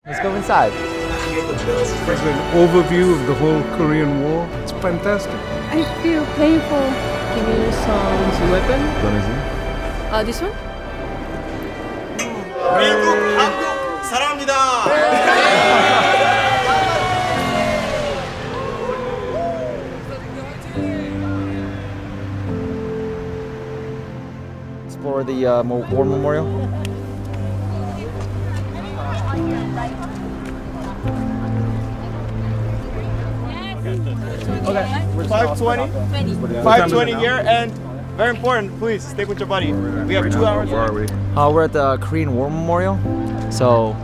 Let's go inside. It's an overview of the whole Korean War. It's fantastic. I feel painful. Kim Il-sung's weapon? This one? 미국, 한국 사랑합니다. Explore the war memorial. Okay, 520. 520 here, and very important, please stick with your buddy. We have 2 hours. Where are we? We're at the Korean War Memorial. So,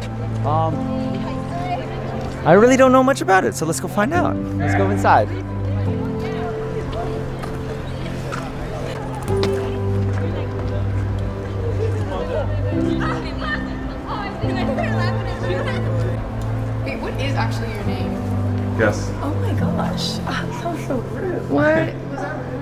I really don't know much about it, so let's go find out. Let's go inside. Wait, what is actually your name? Yes. Oh my gosh. That sounds so rude. What? Was that rude?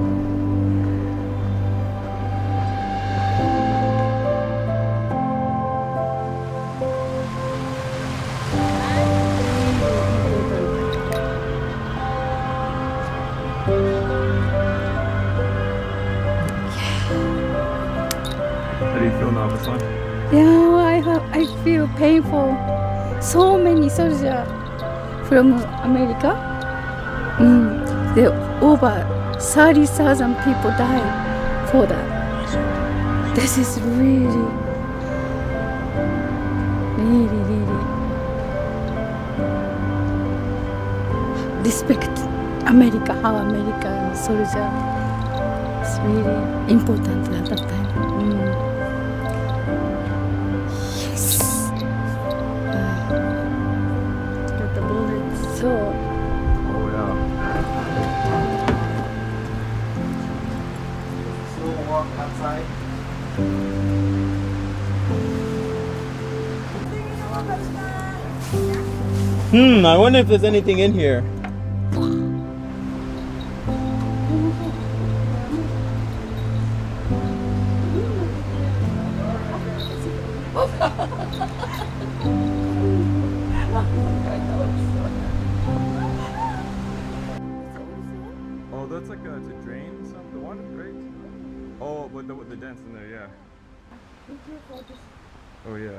How do you feel now, Basan? Yeah, I feel painful. So many soldiers from America. Over 30,000 people died for that. This is really respect America, how American soldier is really important at that time. Yes. Got the bullets. So. Oh yeah. Slow walk outside. I wonder if there's anything in here. Oh, that's like to drain some the water, right? Oh, with the dents in there, yeah. Oh yeah.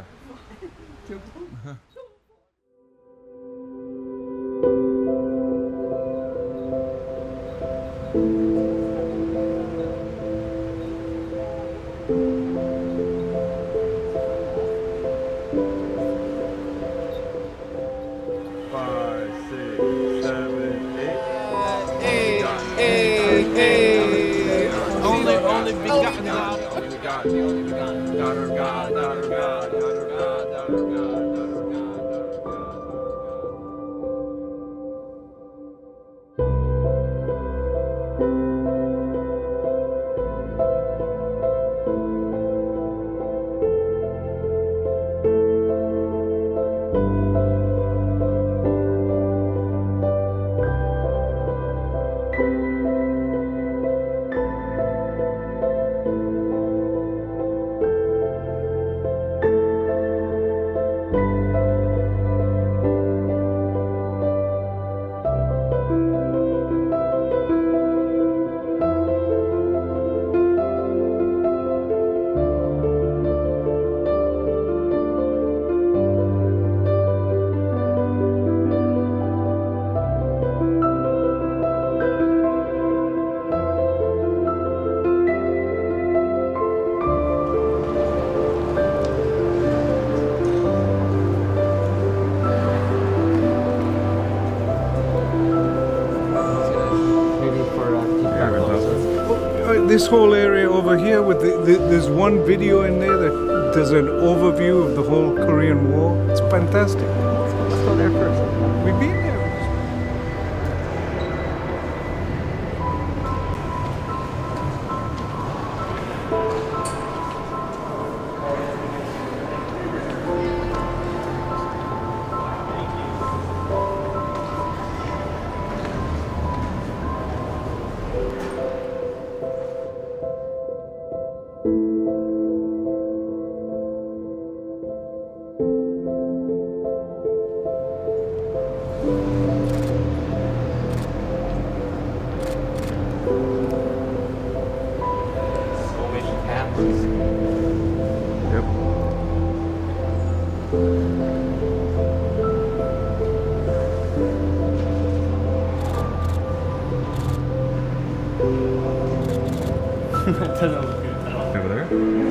Five, six, seven, eight. Only begotten God. This whole area over here with there's one video in there that does an overview of the whole Korean War. It's fantastic. Let's go there first. We've been there. doesn't look good. Over there?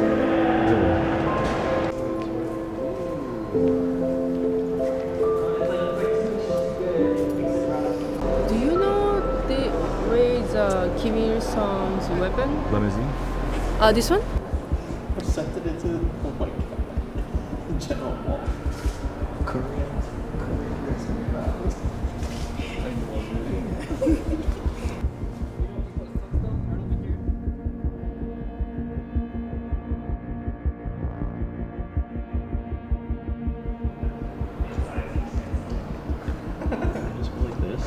Do you know where is Kim Il Sung's weapon? Let me see. This one? Sent it into, oh my god, General Wall. Koreans. Just like this.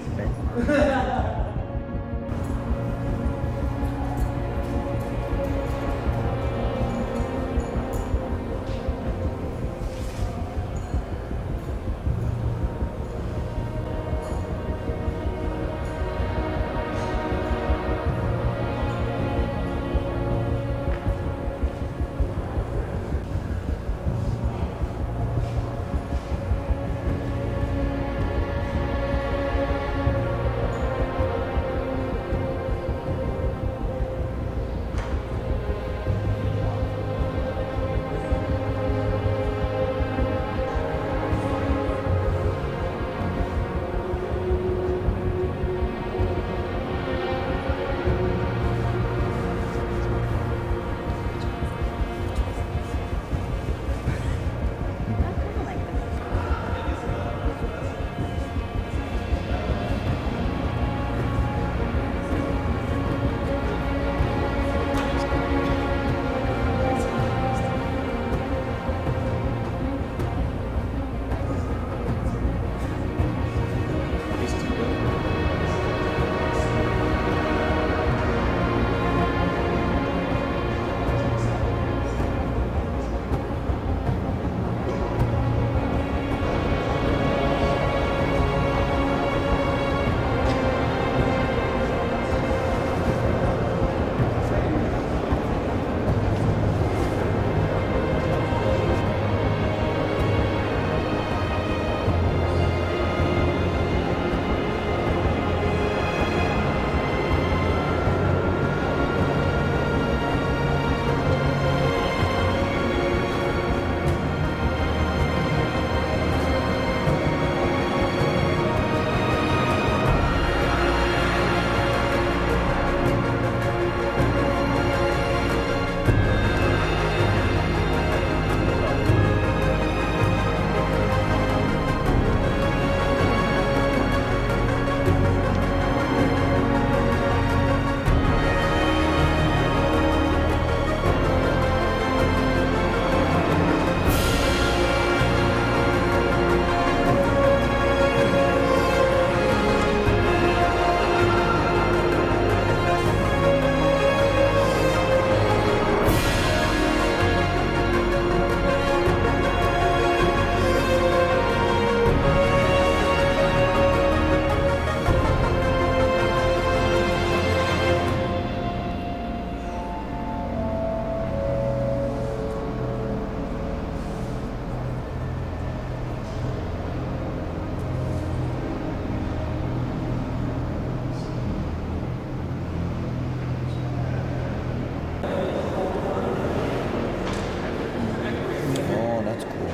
Oh, that's cool.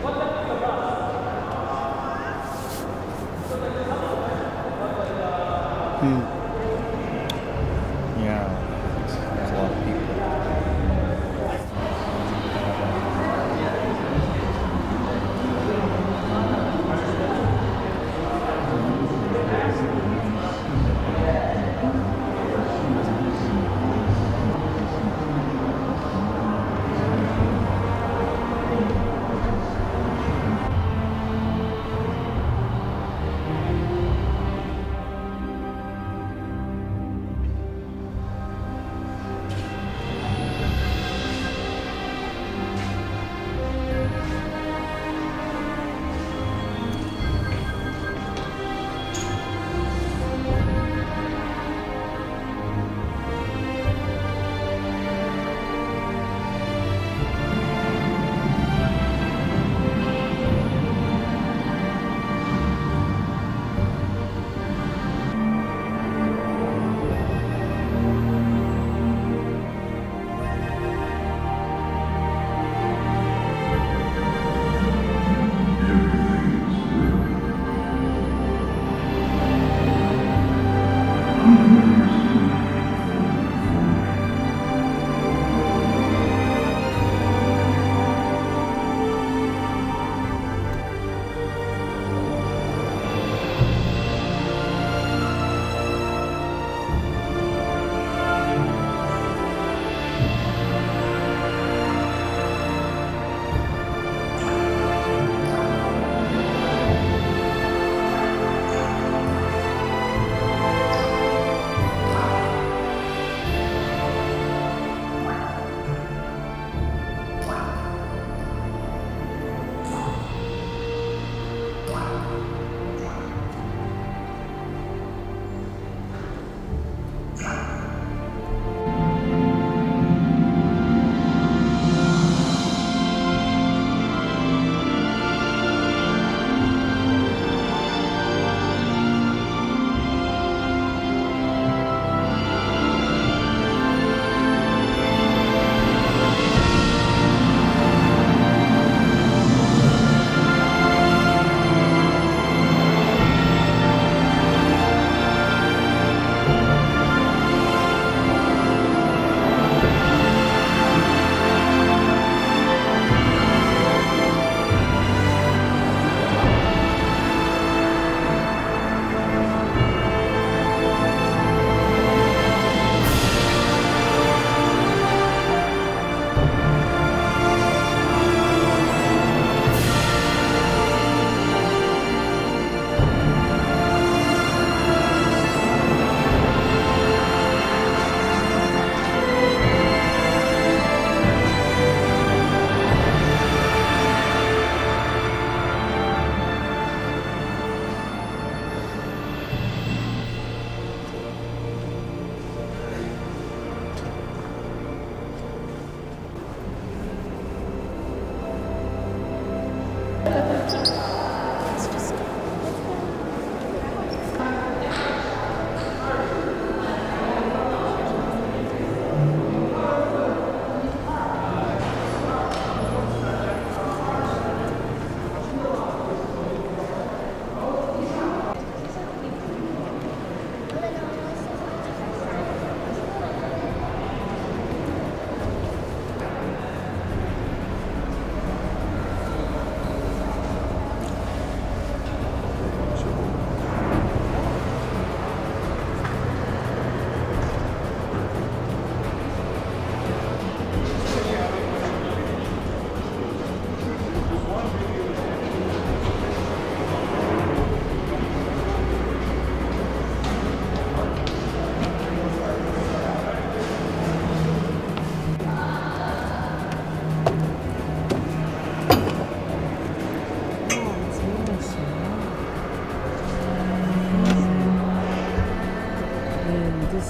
Yeah, there's a lot of people.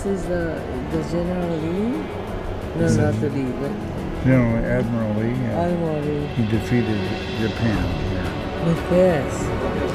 is the General Lee? No, not the Lee. General Admiral Lee. Yeah. Admiral Lee. He defeated Japan. Yeah. Yes.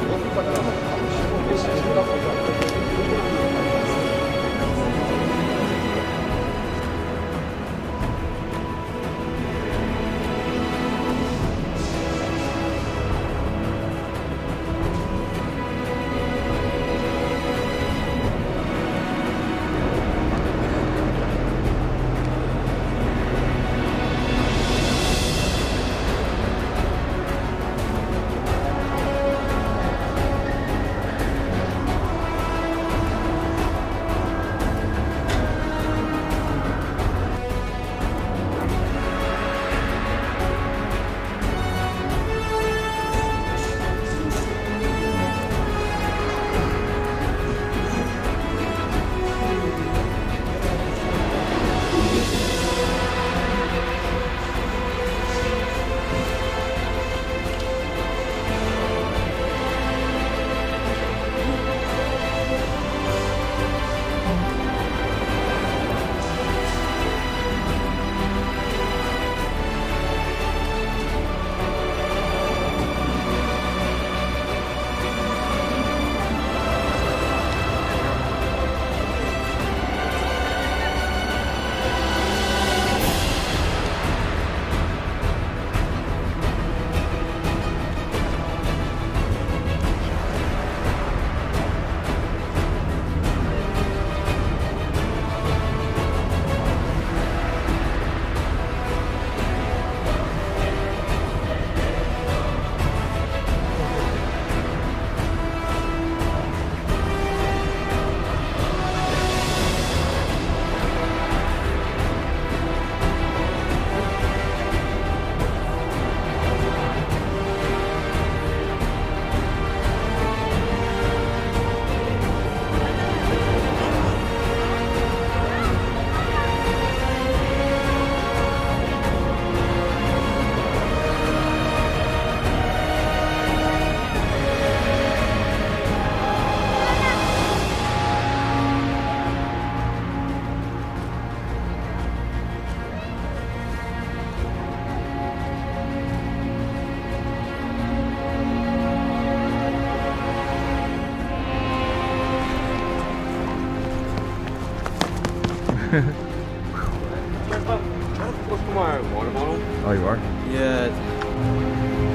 Oh, you are? Yeah.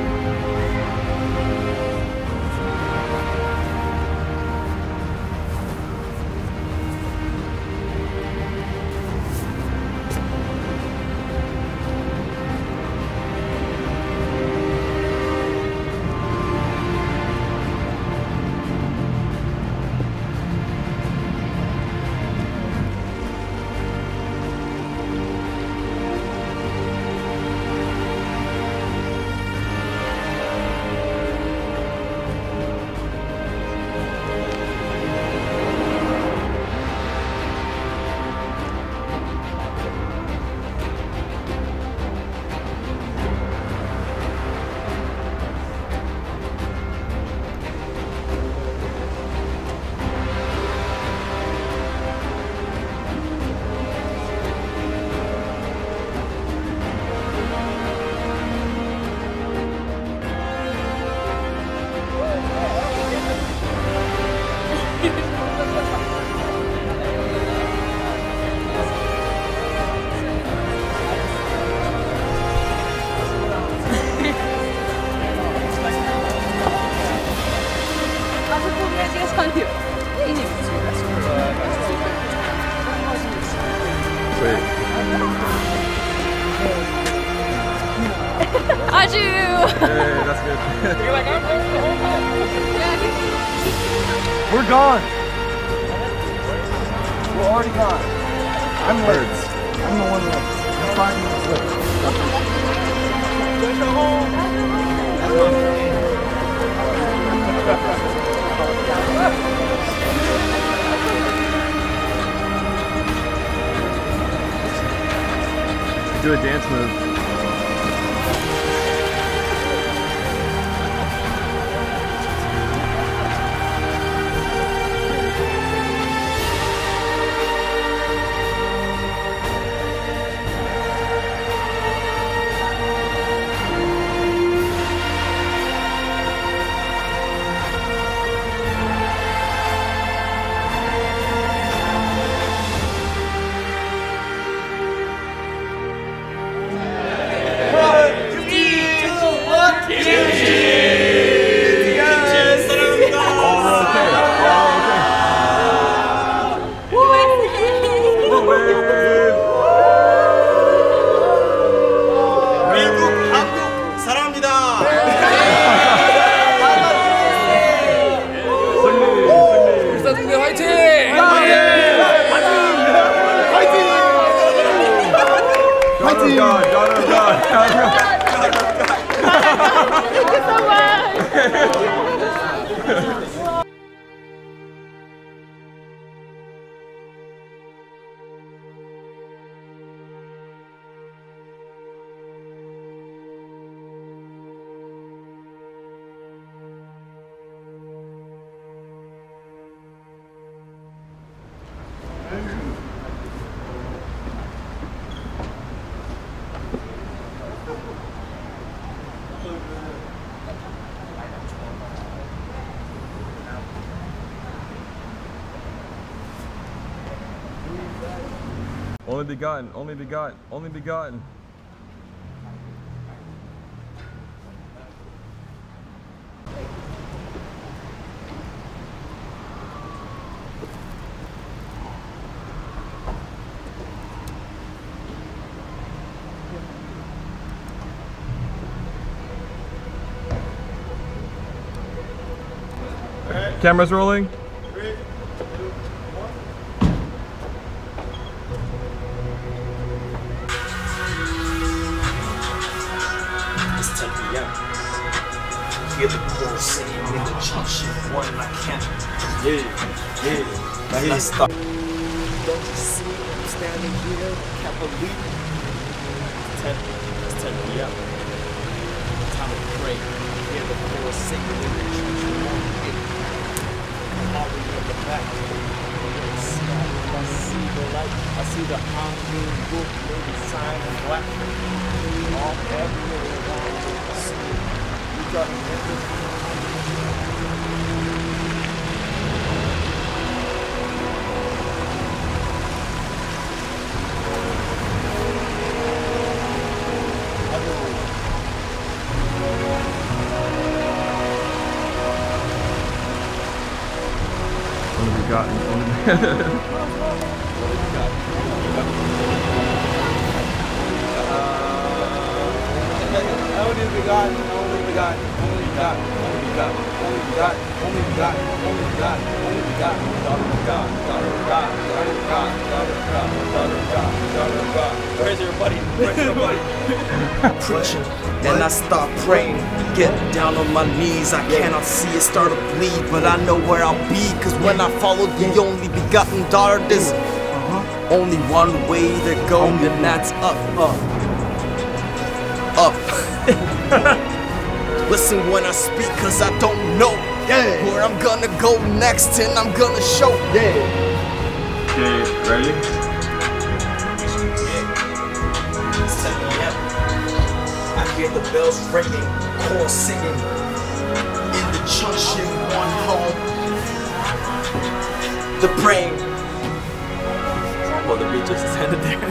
Adieu! Hey, that's good. You're like, I'm going the whole time. We're gone. We're already gone. I'm late. I'm the one late. I'm 5 minutes late. Go home. Do a dance move. Only begotten, only begotten, only begotten. Cameras rolling. 3, 2, 1. It's 10 p.m. Hear the chorus singing in the chunk shit. One I can't. Yeah. Let's stop. Don't you see I'm standing here? Can't believe it. It's 10 p.m. Time to pray. Hear the chorus singing in the chunk shit. Back. I see the light, I see the on-moon book, maybe sign in black. All everywhere around me, I see it. You got Only begotten, only Only begotten, only begotten, only begotten, only begotten, only begotten, only begotten, only begotten, only begotten, daughter of God, daughter of God, daughter of God, daughter of God, daughter of God, daughter of God. Where's your buddy? Where's your buddy? Preaching, then I start praying. Get down on my knees, I cannot see it start to bleed, but I know where I'll be, cause when I follow the only begotten daughter, there's only one way to go, and that's up, up, up. Listen when I speak, cause I don't know where I'm gonna go next, and I'm gonna show. Okay, ready? It's 10 p.m. I hear the bells ringing, chorus singing. In the junction, one home. The praying. Well, the beat just ended there.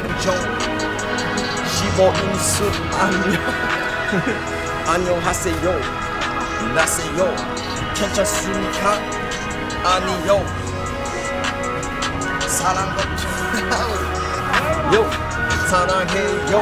Shibo insu anyo. Anyo haseyo. Naseyo. Kenchasumika. Aniyo. Sarango. Yo. Sarangeyo.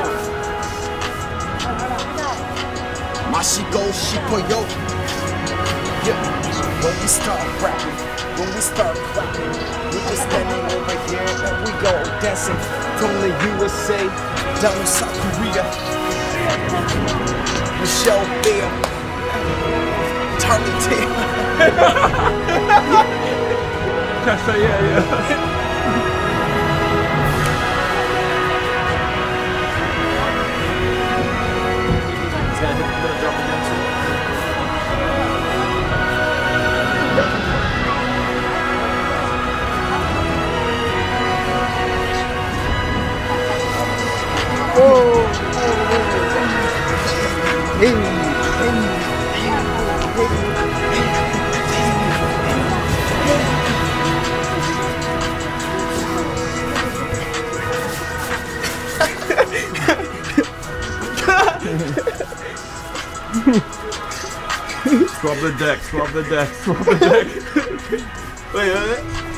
Mashigo Shipoyo. Yeah. When we start rapping, when we start clapping, we're just standing over here and we go dancing from the USA down to South Korea. Michelle Bear, Charlie Taylor. Yeah. Swab the deck, swab the deck, swab the deck. Wait.